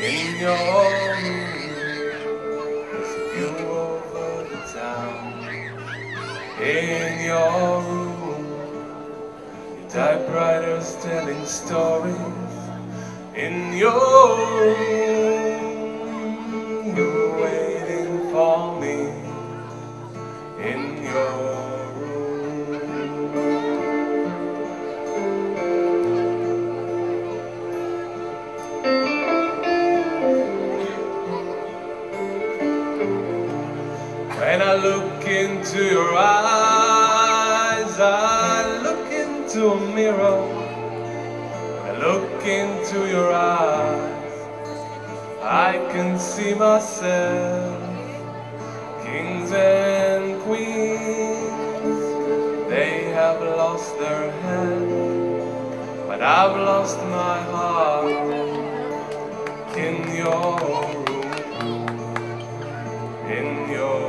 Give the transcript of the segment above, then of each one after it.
in your room. There's a view over the town. In your room, your typewriter's telling stories. In your room, you're waiting for me. In your when I look into your eyes, I look into a mirror. When I look into your eyes, I can see myself. Kings and queens, they have lost their head, but I've lost my heart in your room, in your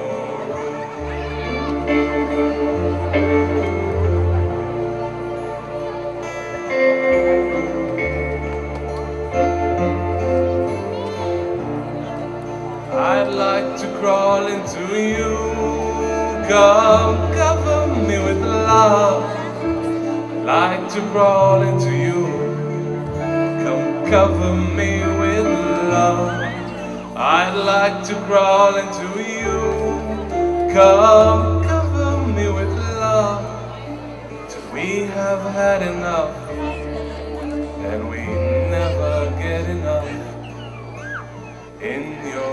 I'd like to crawl into you, come cover me with love. I'd like to crawl into you, come cover me with love. I'd like to crawl into you, come cover me with love, till we have had enough, and we never get enough. In your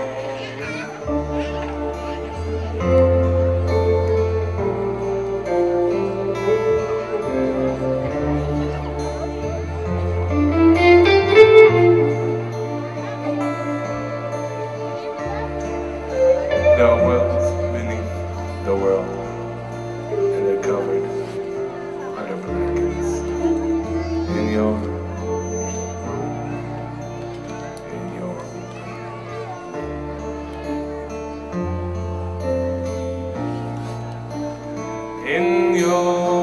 there are worlds beneath the world, and they're covered under blankets. In your in your